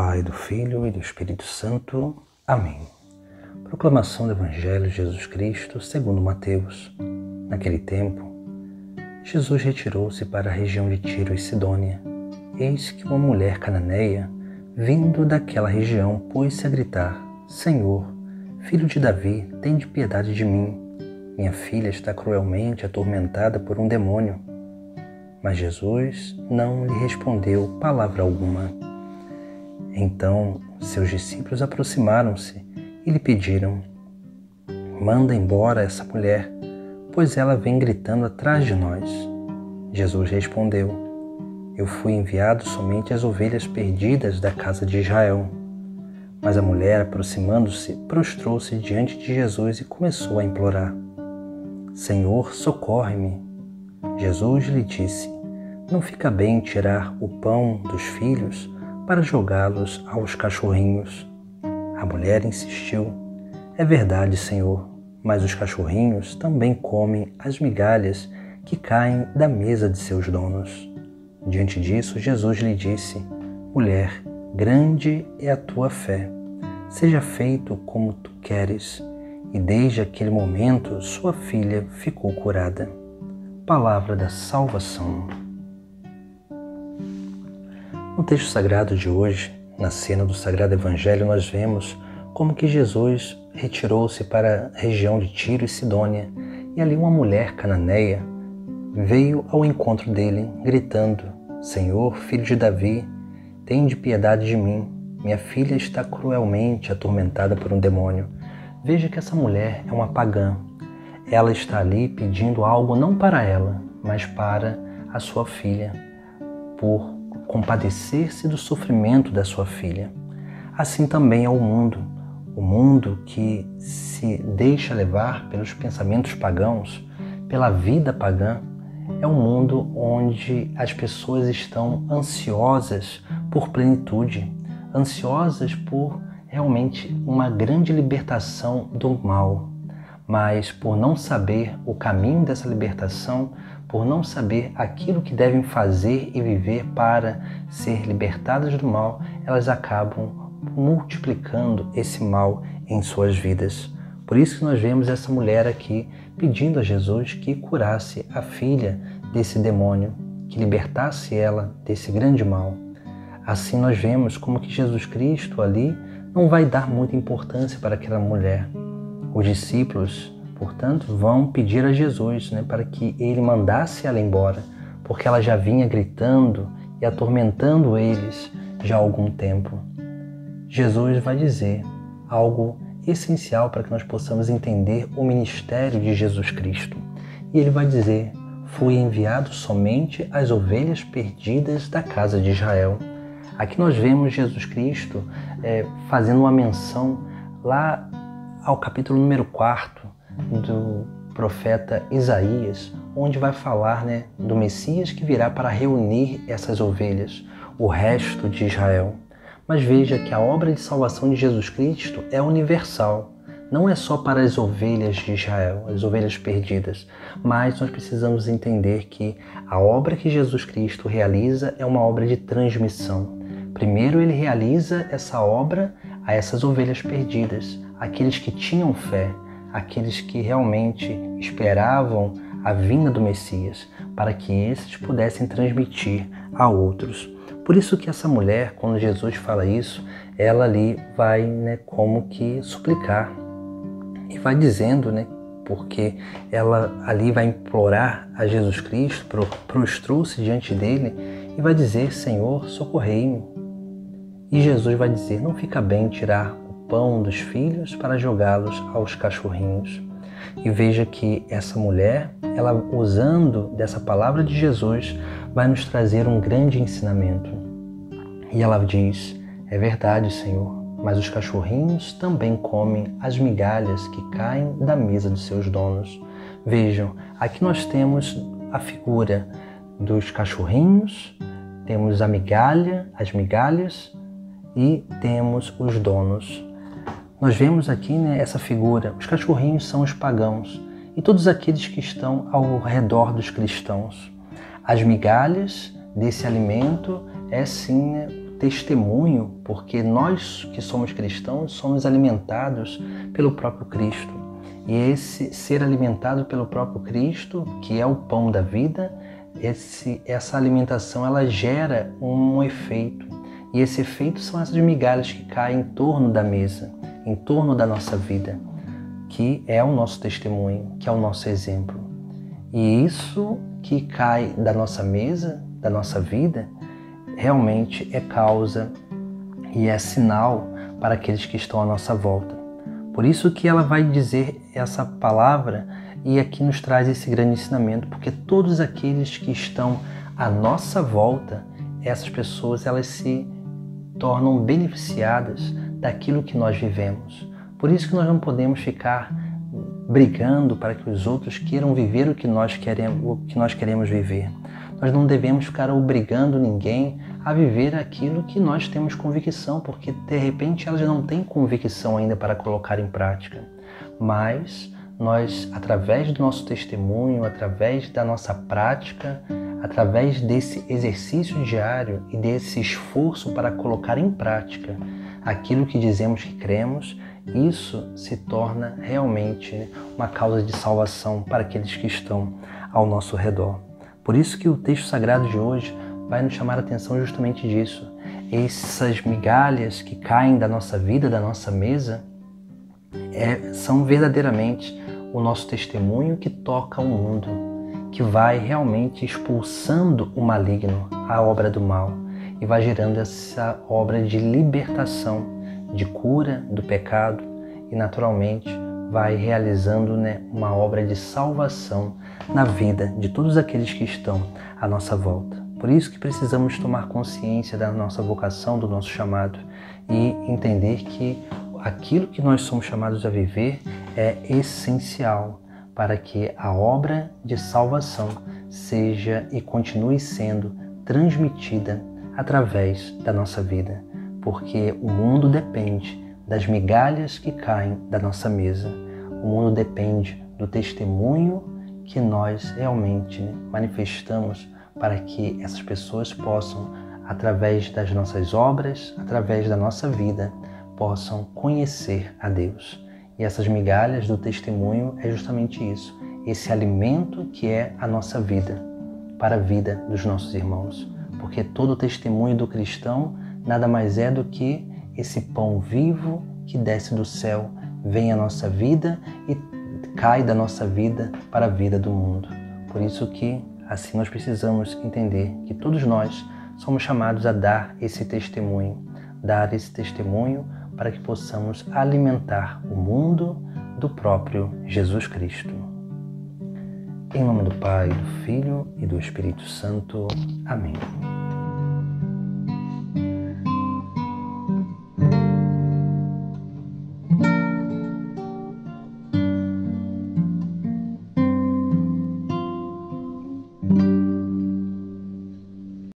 Pai, do Filho e do Espírito Santo. Amém. Proclamação do Evangelho de Jesus Cristo segundo Mateus. Naquele tempo, Jesus retirou-se para a região de Tiro e Sidônia. Eis que uma mulher cananeia, vindo daquela região, pôs-se a gritar: Senhor, filho de Davi, tende piedade de mim. Minha filha está cruelmente atormentada por um demônio. Mas Jesus não lhe respondeu palavra alguma. Então seus discípulos aproximaram-se e lhe pediram: Manda embora essa mulher, pois ela vem gritando atrás de nós. Jesus respondeu: Eu fui enviado somente às ovelhas perdidas da casa de Israel. Mas a mulher, aproximando-se, prostrou-se diante de Jesus e começou a implorar: Senhor, socorre-me. Jesus lhe disse: Não fica bem tirar o pão dos filhos para jogá-los aos cachorrinhos. A mulher insistiu: É verdade, Senhor, mas os cachorrinhos também comem as migalhas que caem da mesa de seus donos. Diante disso, Jesus lhe disse: Mulher, grande é a tua fé. Seja feito como tu queres. E desde aquele momento, sua filha ficou curada. Palavra da salvação. No texto sagrado de hoje, na cena do Sagrado Evangelho, nós vemos como que Jesus retirou-se para a região de Tiro e Sidônia, e ali uma mulher cananeia veio ao encontro dele, gritando: Senhor, filho de Davi, tende piedade de mim. Minha filha está cruelmente atormentada por um demônio. Veja que essa mulher é uma pagã. Ela está ali pedindo algo não para ela, mas para a sua filha, por compadecer-se do sofrimento da sua filha. Assim também é o mundo que se deixa levar pelos pensamentos pagãos, pela vida pagã, é um mundo onde as pessoas estão ansiosas por plenitude, ansiosas por realmente uma grande libertação do mal, mas por não saber o caminho dessa libertação, por não saber aquilo que devem fazer e viver para ser libertadas do mal, elas acabam multiplicando esse mal em suas vidas. Por isso que nós vemos essa mulher aqui pedindo a Jesus que curasse a filha desse demônio, que libertasse ela desse grande mal. Assim nós vemos como que Jesus Cristo ali não vai dar muita importância para aquela mulher. Os discípulos, portanto, vão pedir a Jesus, para que ele mandasse ela embora, porque ela já vinha gritando e atormentando eles já há algum tempo. Jesus vai dizer algo essencial para que nós possamos entender o ministério de Jesus Cristo. E ele vai dizer: Fui enviado somente às ovelhas perdidas da casa de Israel. Aqui nós vemos Jesus Cristo fazendo uma menção lá ao capítulo número 4 do profeta Isaías, onde vai falar do Messias que virá para reunir essas ovelhas, o resto de Israel. Mas veja que a obra de salvação de Jesus Cristo é universal, não é só para as ovelhas de Israel, as ovelhas perdidas, mas nós precisamos entender que a obra que Jesus Cristo realiza é uma obra de transmissão. Primeiro ele realiza essa obra a essas ovelhas perdidas, aqueles que tinham fé, aqueles que realmente esperavam a vinda do Messias, para que esses pudessem transmitir a outros. Por isso que essa mulher, quando Jesus fala isso, ela ali vai como que suplicar e vai dizendo, porque ela ali vai implorar a Jesus Cristo, prostrou-se diante dele e vai dizer: Senhor, socorrei-me. E Jesus vai dizer: Não fica bem tirar o pão dos filhos para jogá-los aos cachorrinhos. E veja que essa mulher, ela usando dessa palavra de Jesus, vai nos trazer um grande ensinamento. E ela diz: É verdade, Senhor, mas os cachorrinhos também comem as migalhas que caem da mesa de seus donos. Vejam, aqui nós temos a figura dos cachorrinhos, temos a migalha, as migalhas, e temos os donos. Nós vemos aqui essa figura. Os cachorrinhos são os pagãos e todos aqueles que estão ao redor dos cristãos. As migalhas desse alimento é sim testemunho, porque nós que somos cristãos somos alimentados pelo próprio Cristo. E esse ser alimentado pelo próprio Cristo, que é o pão da vida, essa alimentação ela gera um efeito. E esse efeito são essas migalhas que caem em torno da mesa, em torno da nossa vida, que é o nosso testemunho, que é o nosso exemplo. E isso que cai da nossa mesa, da nossa vida, realmente é causa e é sinal para aqueles que estão à nossa volta. Por isso que ela vai dizer essa palavra e aqui nos traz esse grande ensinamento, porque todos aqueles que estão à nossa volta, essas pessoas elas se tornam beneficiadas daquilo que nós vivemos. Por isso que nós não podemos ficar brigando para que os outros queiram viver o que nós queremos viver. Nós não devemos ficar obrigando ninguém a viver aquilo que nós temos convicção, porque de repente elas não têm convicção ainda para colocar em prática. Mas nós, através do nosso testemunho, através da nossa prática, através desse exercício diário e desse esforço para colocar em prática aquilo que dizemos que cremos, isso se torna realmente uma causa de salvação para aqueles que estão ao nosso redor. Por isso que o texto sagrado de hoje vai nos chamar a atenção justamente disso. Essas migalhas que caem da nossa vida, da nossa mesa, são verdadeiramente o nosso testemunho que toca o mundo, que vai realmente expulsando o maligno, a obra do mal, e vai gerando essa obra de libertação, de cura do pecado e naturalmente vai realizando uma obra de salvação na vida de todos aqueles que estão à nossa volta. Por isso que precisamos tomar consciência da nossa vocação, do nosso chamado e entender que aquilo que nós somos chamados a viver é essencial para que a obra de salvação seja e continue sendo transmitida através da nossa vida, porque o mundo depende das migalhas que caem da nossa mesa. O mundo depende do testemunho que nós realmente manifestamos para que essas pessoas possam, através das nossas obras, através da nossa vida, possam conhecer a Deus. E essas migalhas do testemunho é justamente isso, esse alimento que é a nossa vida, para a vida dos nossos irmãos. Porque todo o testemunho do cristão nada mais é do que esse pão vivo que desce do céu, vem à nossa vida e cai da nossa vida para a vida do mundo. Por isso que assim nós precisamos entender que todos nós somos chamados a dar esse testemunho para que possamos alimentar o mundo do próprio Jesus Cristo. Em nome do Pai, do Filho e do Espírito Santo. Amém.